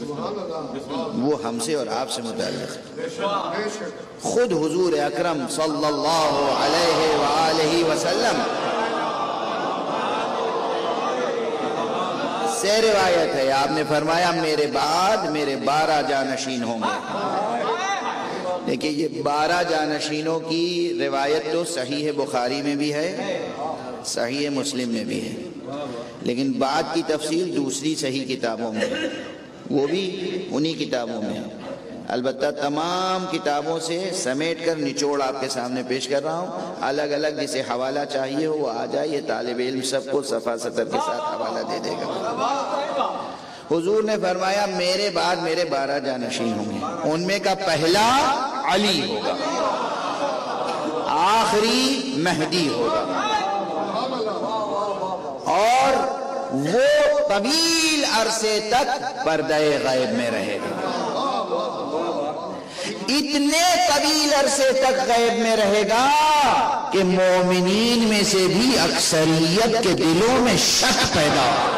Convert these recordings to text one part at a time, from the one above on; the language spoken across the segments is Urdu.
وہ ہم سے اور آپ سے متعلق ہے۔ خود حضور اکرم صلی اللہ علیہ وآلہ وسلم سے روایت ہے، آپ نے فرمایا میرے بعد میرے 12 جانشین ہوں گے۔ دیکھیں یہ 12 جانشینوں کی روایت تو صحیح بخاری میں بھی ہے، صحیح مسلم میں بھی ہے، لیکن بعد کی تفصیل دوسری صحیح کتابوں میں، وہ بھی انہی کتابوں میں۔ البتہ تمام کتابوں سے سمیٹ کر نچوڑ آپ کے سامنے پیش کر رہا ہوں، الگ الگ جسے حوالہ چاہیے ہو وہ آ جائے، یہ طالب علم سب کو صفحہ سطر کے ساتھ حوالہ دے دے گا۔ حضور نے فرمایا میرے بعد میرے 12 جانشین ہوں گے، ان میں کا پہلا علی ہوگا، آخری مہدی ہوگا، اور وہ طویل عرصے تک پردہ غیب میں رہے گا۔ اتنے طویل عرصے تک غیب میں رہے گا کہ مومنین میں سے بھی اکثریت کے دلوں میں شک پیدا ہو۔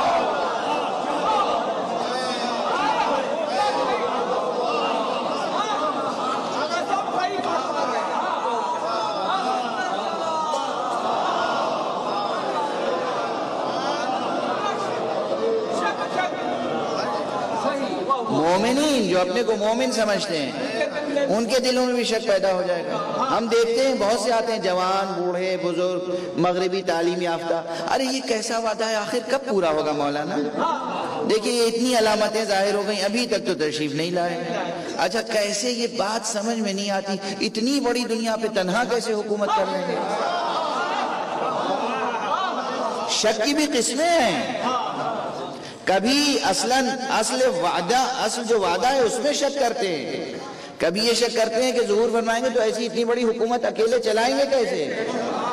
مومنین جو اپنے کو مومن سمجھتے ہیں ان کے دلوں میں بھی شک پیدا ہو جائے گا۔ ہم دیکھتے ہیں بہت سے آتے ہیں جوان بوڑھے بزرگ مغربی تعلیم یافتہ، ارے یہ کیسا وعدہ ہے آخر کب پورا ہوگا مولانا؟ دیکھیں یہ اتنی علامتیں ظاہر ہو گئیں ابھی تک تو تشریف نہیں لائے۔ اچھا کیسے یہ بات سمجھ میں نہیں آتی، اتنی بڑی دنیا پہ تنہا کیسے حکومت کر لیں گے؟ شک کی بھی قسمیں ہیں، کبھی اصل جو وعدہ ہے اس میں شک کرتے ہیں، کبھی یہ شک کرتے ہیں کہ ظہور فرمائیں گے تو ایسی اتنی بڑی حکومت اکیلے چلائیں گے کیسے؟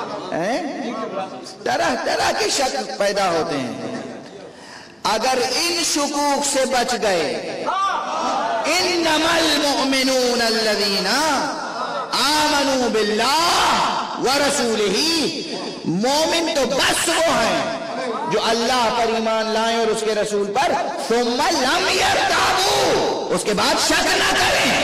طرح طرح کے شک پیدا ہوتے ہیں۔ اگر ان شکوک سے بچ گئے، انما المؤمنون الذین آمنوا باللہ ورسولہ، مومن تو بس وہ ہیں جو اللہ پر ایمان لائیں اور اس کے رسول پر ثم لم یرتابوا، اس کے بعد شک نہ کریں۔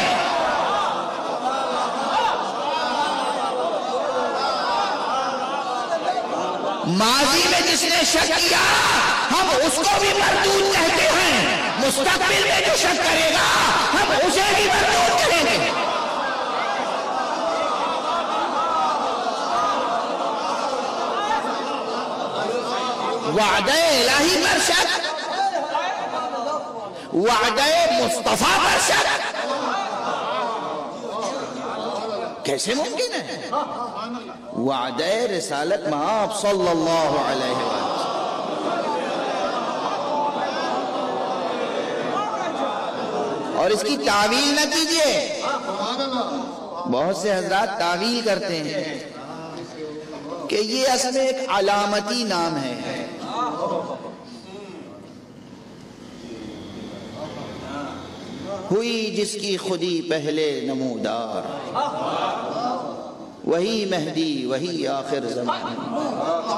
ماضی میں جس نے شک کیا ہم اس کو بھی مردود کہتے ہیں، مستقبل میں جو شک کرے گا ہم اسے بھی مردود کہیں گے۔ وعدہ الہی پر شک، وعدہ مصطفیٰ پر شک کیسے ممکن ہے؟ وعدہ رسالت مآب صلی اللہ علیہ وسلم، اور اس کی تعویل نہ کیجئے۔ بہت سے حضرات تعویل کرتے ہیں کہ یہ اصل میں ایک علامتی نام ہے، ہوئی جس کی خودی پہلے نمودار، وہی مہدی وہی آخر زمان۔